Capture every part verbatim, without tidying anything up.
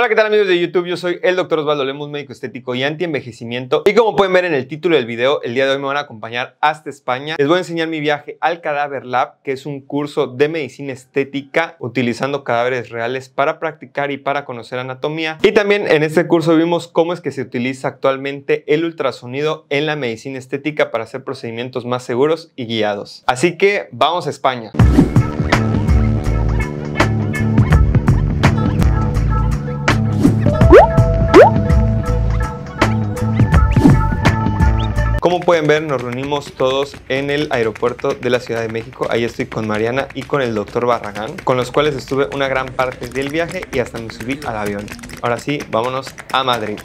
Hola, ¿qué tal amigos de YouTube? Yo soy el doctor Osvaldo Lemus, médico estético y anti-envejecimiento. Y como pueden ver en el título del video, el día de hoy me van a acompañar hasta España. Les voy a enseñar mi viaje al Cadaver Lab, que es un curso de medicina estética utilizando cadáveres reales para practicar y para conocer anatomía. Y también en este curso vimos cómo es que se utiliza actualmente el ultrasonido en la medicina estética para hacer procedimientos más seguros y guiados. Así que vamos a España. Como pueden ver, nos reunimos todos en el aeropuerto de la Ciudad de México. Ahí estoy con Mariana y con el doctor Barragán, con los cuales estuve una gran parte del viaje y hasta me subí al avión. Ahora sí, vámonos a Madrid.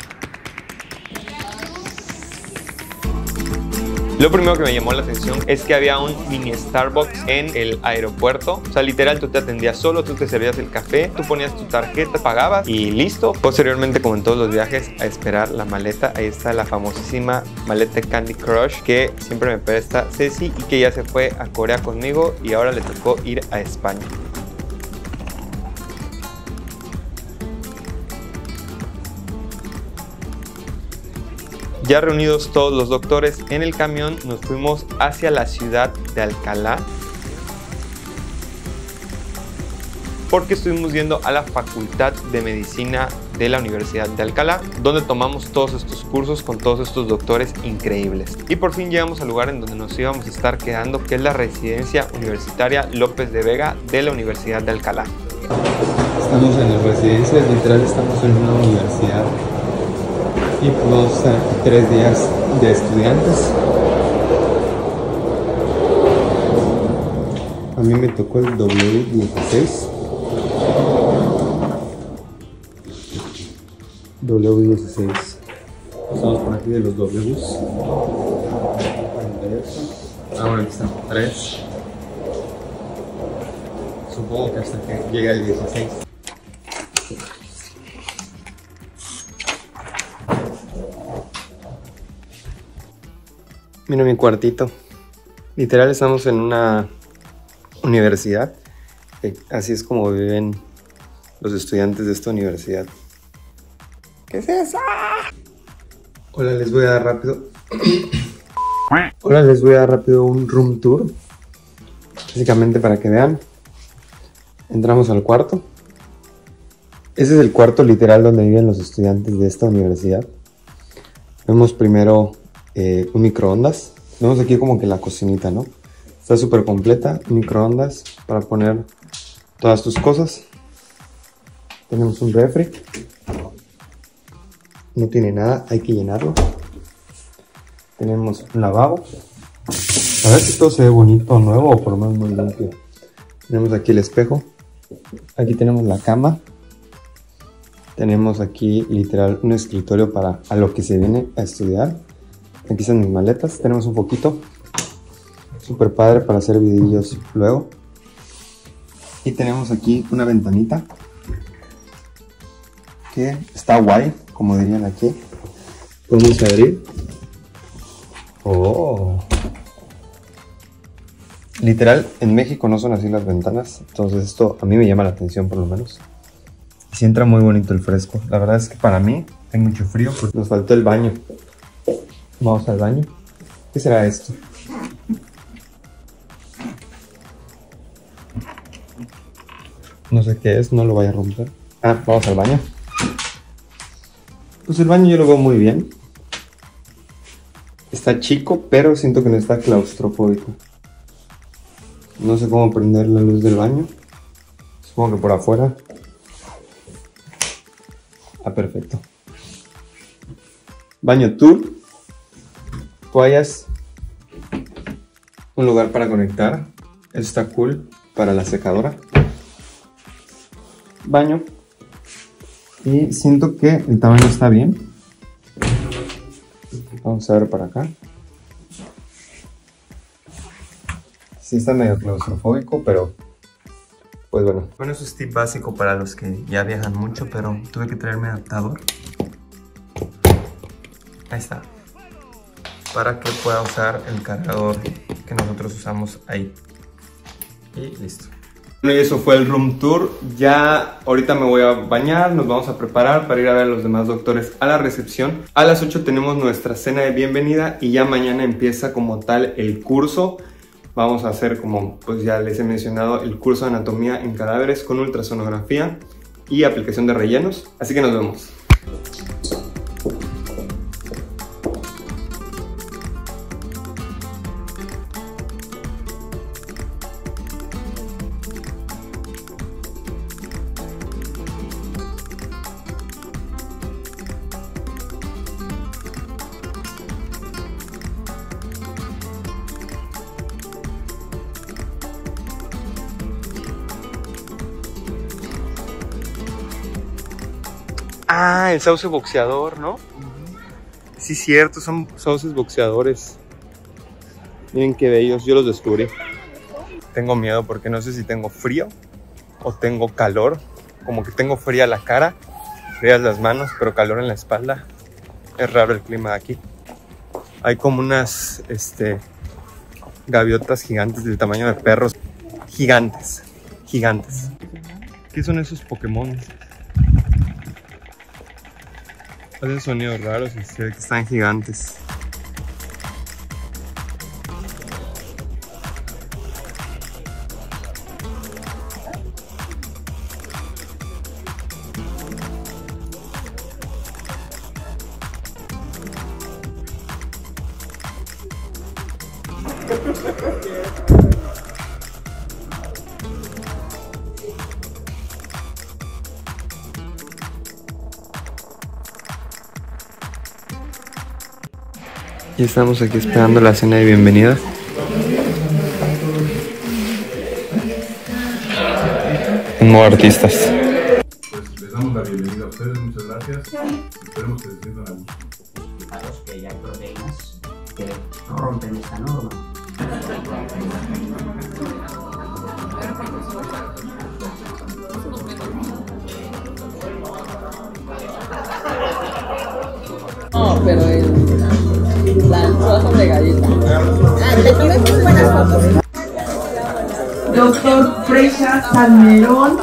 Lo primero que me llamó la atención es que había un mini Starbucks en el aeropuerto. O sea, literal, tú te atendías solo, tú te servías el café, tú ponías tu tarjeta, pagabas y listo. Posteriormente, como en todos los viajes, a esperar la maleta. Ahí está la famosísima maleta Candy Crush que siempre me presta Ceci y que ya se fue a Corea conmigo y ahora le tocó ir a España. Ya reunidos todos los doctores en el camión, nos fuimos hacia la ciudad de Alcalá porque estuvimos yendo a la Facultad de Medicina de la Universidad de Alcalá, donde tomamos todos estos cursos con todos estos doctores increíbles. Y por fin llegamos al lugar en donde nos íbamos a estar quedando, que es la Residencia Universitaria López de Vega de la Universidad de Alcalá. Estamos en la residencia, literal estamos en una universidad. Y vamos a estar aquí tres días de estudiantes. A mí me tocó el W dieciséis. W dieciséis. Estamos por aquí de los Ws. Ahora aquí están tres. Supongo que hasta que llegue el dieciséis. Mira mi cuartito. Literal estamos en una universidad. Así es como viven los estudiantes de esta universidad. ¿Qué es eso? Hola, les voy a dar rápido. Hola, les voy a dar rápido un room tour. Básicamente para que vean. Entramos al cuarto. Ese es el cuarto literal donde viven los estudiantes de esta universidad. Vemos primero Eh, un microondas. Vemos aquí como que la cocinita, ¿no? Está súper completa. Un microondas para poner todas tus cosas. Tenemos un refri. No tiene nada, hay que llenarlo. Tenemos un lavabo. A ver si todo se ve bonito, nuevo o por lo menos muy limpio. Tenemos aquí el espejo. Aquí tenemos la cama. Tenemos aquí literal un escritorio para a lo que se viene a estudiar. Aquí están mis maletas, tenemos un foquito súper padre para hacer videillos luego. Y tenemos aquí una ventanita que está guay, como dirían aquí. Podemos abrir. Oh. Literal, en México no son así las ventanas, entonces esto a mí me llama la atención por lo menos. Y sí entra muy bonito el fresco. La verdad es que para mí hay mucho frío porque nos faltó el baño. Vamos al baño. ¿Qué será esto? No sé qué es, no lo vaya a romper. Ah, vamos al baño. Pues el baño yo lo veo muy bien. Está chico, pero siento que no está claustrofóbico. No sé cómo prender la luz del baño. Supongo que por afuera. Ah, perfecto. Baño tour. Toallas, un lugar para conectar, esto está cool para la secadora, baño y siento que el tamaño está bien. Vamos a ver para acá. Sí está medio claustrofóbico, pero pues bueno. Bueno, eso es tip básico para los que ya viajan mucho, pero tuve que traerme adaptador. Ahí está. Para que pueda usar el cargador que nosotros usamos ahí. Y listo. Bueno, y eso fue el room tour. Ya ahorita me voy a bañar, nos vamos a preparar para ir a ver a los demás doctores a la recepción. A las ocho tenemos nuestra cena de bienvenida y ya mañana empieza como tal el curso. Vamos a hacer, como pues ya les he mencionado, el curso de anatomía en cadáveres con ultrasonografía y aplicación de rellenos. Así que nos vemos. Ah, el sauce boxeador, ¿no? Sí, cierto, son sauces boxeadores. Miren qué bellos, yo los descubrí. Tengo miedo porque no sé si tengo frío o tengo calor. Como que tengo fría la cara, frías las manos, pero calor en la espalda. Es raro el clima de aquí. Hay como unas este, gaviotas gigantes del tamaño de perros. Gigantes, gigantes. ¿Qué son esos Pokémon? Hacen sonidos raros y se ve que están gigantes. Y estamos aquí esperando la cena de bienvenida. No artistas. Pues les damos la bienvenida a ustedes, muchas gracias. Esperemos que se sientan a gusto. Fijaros que ya hay proteínas que rompen esta norma. No, pero el lanzoso de galleta. Ah, te tomé muy buenas fotos. Doctor Freisa Salmerón.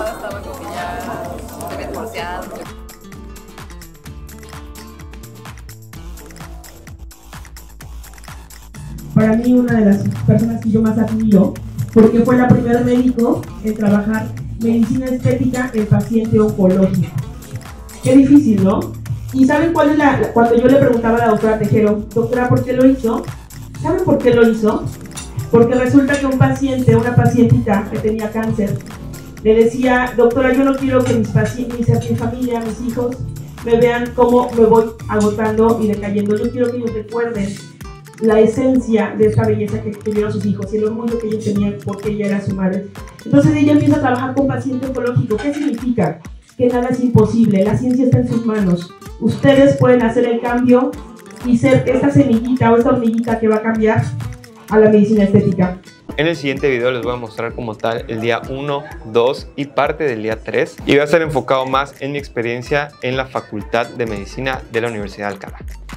Para mí una de las personas que yo más admiro, porque fue la primer médico en trabajar medicina estética en paciente oncológico. Qué difícil, ¿no? ¿Y saben cuál es la...? Cuando yo le preguntaba a la doctora Tejero, doctora, ¿por qué lo hizo? ¿Saben por qué lo hizo? Porque resulta que un paciente, una pacientita que tenía cáncer, le decía, doctora, yo no quiero que mis pacientes, mi familia, mis hijos, me vean cómo me voy agotando y decayendo. Yo quiero que ellos recuerden la esencia de esta belleza que tuvieron sus hijos y el orgullo que ellos tenían porque ella era su madre. Entonces ella empieza a trabajar con paciente oncológico. ¿Qué significa? Que nada es imposible, la ciencia está en sus manos. Ustedes pueden hacer el cambio y ser esta semillita o esta hormiguita que va a cambiar a la medicina estética. En el siguiente video les voy a mostrar como tal el día uno, dos y parte del día tres. Y va a estar enfocado más en mi experiencia en la Facultad de Medicina de la Universidad de Alcalá.